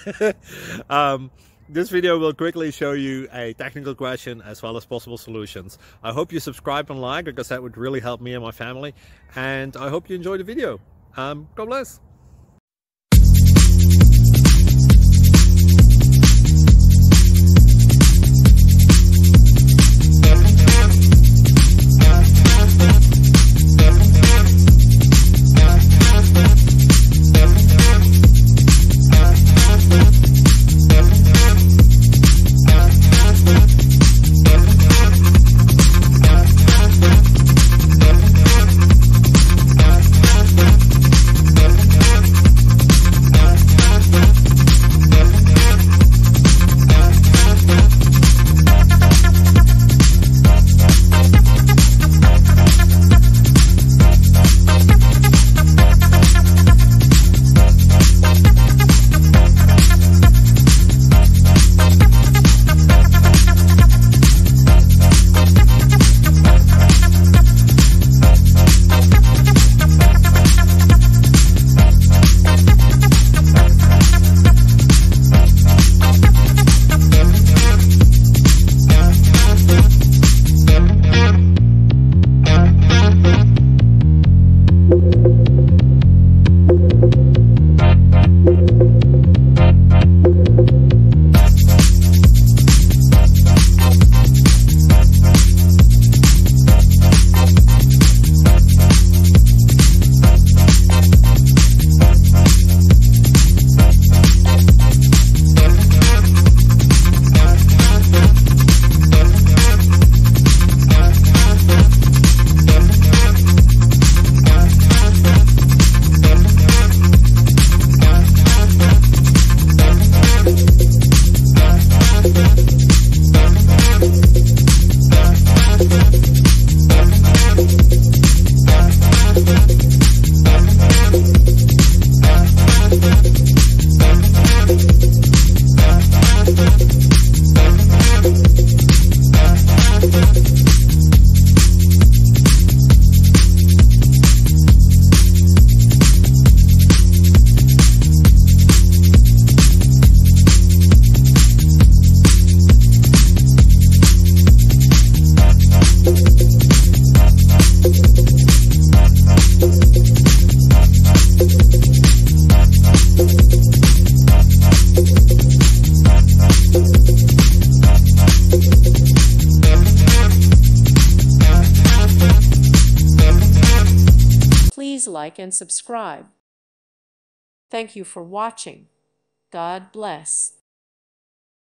This video will quickly show you a technical question as well as possible solutions. I hope you subscribe and like, because that would really help me and my family. And I hope you enjoy the video. God bless. Please like and subscribe. Thank you for watching. God bless.